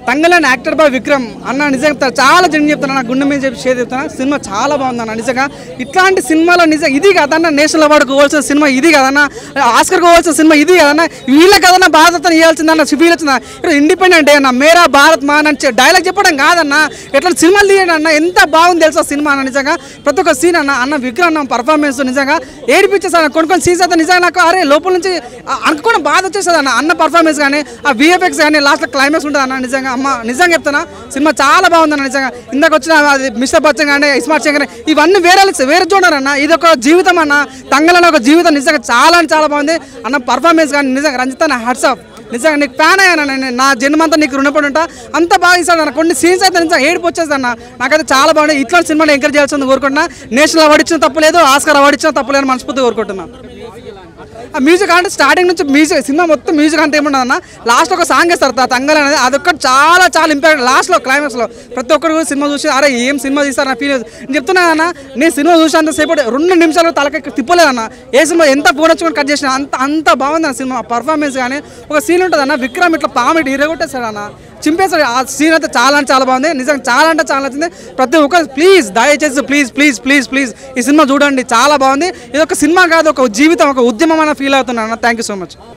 తంగలని actor by Vikram అన్న నిజంగా చాలా జనం చెప్తాను, నా గుండె మీద చెప్పి షేర్ చెప్తాను. సినిమా చాలా బాగుందన్న నిజంగా. ఇట్లాంటి సినిమాలో నిజంగా ఇది కదన్న నేషనల్ అవార్డు కోవాల్సిన సినిమా, ఇది కదన్న ఆస్కర్ కోవాల్సిన సినిమా, ఇది కదన్న వీళ్ళ కదన్న భారత్ ఇవ్వాల్సిందన్న ఫీల్ వచ్చిందా. ఇక్కడ ఇండిపెండెంట్ డే అన్న, మేరా భారత్ మాన్ అని డైలాగ్ చెప్పడం కాదన్న, ఎట్లా సినిమాలు తీయండి అన్న. ఎంత బాగుంది తెలుసా సినిమా అన్న నిజంగా. ప్రతి ఒక్క సీన్ అన్న విక్రమ్ అన్న పర్ఫార్మెన్స్ నిజంగా ఏడిపించేసాను. కొన్ని సీన్స్ అయితే నిజంగా నాకు అరే లోపల నుంచి అనుకోవడం బాధ వచ్చేస్తుంది అన్న పర్ఫార్మెన్స్ కానీ, ఆ విఎఫ్ఎక్స్ కానీ, లాస్ట్ క్లైమాక్స్ ఉంటుంది అన్న నిజంగా. అమ్మ నిజంగా చెప్తానా సినిమా చాలా బాగుందన్న నిజంగా. ఇందాక వచ్చిన మిస్టర్ బచ్చన్ కానీ, ఇస్మార్ట్ సింగ్ కానీ ఇవన్నీ వేరే చూడరన్న. ఇది ఒక జీవితం అన్న, తంగలని ఒక జీవితం నిజంగా చాలా బాగుంది అన్న. పర్ఫార్మెన్స్ కానీ నిజంగా రంజిత్ అన్న హ్యాట్స్ ఆఫ్. నిజంగా నీకు ఫ్యాన్ అయ్యాను నేను, నా జన్మంతా నీకు రుణపడి ఉంటా. అంత బాగా ఇస్తాడు అన్న. కొన్ని సీన్స్ అయితే నిజంగా ఏడుపు వచ్చేది అన్న. నాకైతే చాలా బాగుంది. ఇట్లాంటి సినిమాలు ఎంకరేజ్ చేయాల్సింది కోరుకుంటున్నా. నేషనల్ అవార్డు ఇచ్చిన తప్పలేదు, ఆస్కార్ అవార్డు ఇచ్చిన తప్పలేదు మనస్ఫూర్తిగా కోరుకుంటున్నా. ఆ మ్యూజిక్ అంటే స్టార్టింగ్ నుంచి మ్యూజిక్ సినిమా మొత్తం మ్యూజిక్ అంతా ఏముండదు అన్న. లాస్ట్ ఒక సాంగ్ వేస్తారు తంగల్ అనేది, అదొక్కటి చాలా ఇంపాక్ట్ లాస్ట్లో క్లైమాక్స్లో. ప్రతి ఒక్కరు సినిమా చూసి అరే ఏం సినిమా తీస్తారు నా ఫీల్ నేను చెప్తున్నా అన్న. నేను సినిమా చూసినంత సేపు 2 నిమిషాలు తలకి తిప్పలేదన్న. ఏ సినిమా ఎంత పూనొచ్చుకొని కట్ చేసిన అంత బాగుంది అన్న సినిమా పర్ఫార్మెన్స్ కానీ. ఒక సీన్ ఉంటుంది అన్న, విక్రమ్ ఇట్లా పాము ఇరగొట్టేస్తాడు అన్న, చింపేస్తాడు. ఆ సీన్ అయితే చాలా బాగుంది నిజంగా. చాలా నచ్చింది. ప్రతి ఒక్కరు ప్లీజ్ దయచేసి ప్లీజ్ ఈ సినిమా చూడండి, చాలా బాగుంది. ఇది ఒక సినిమా కాదు, ఒక జీవితం, ఒక ఉద్యమం అన్న ఫీల్ అవుతున్నాను. Thank you so much.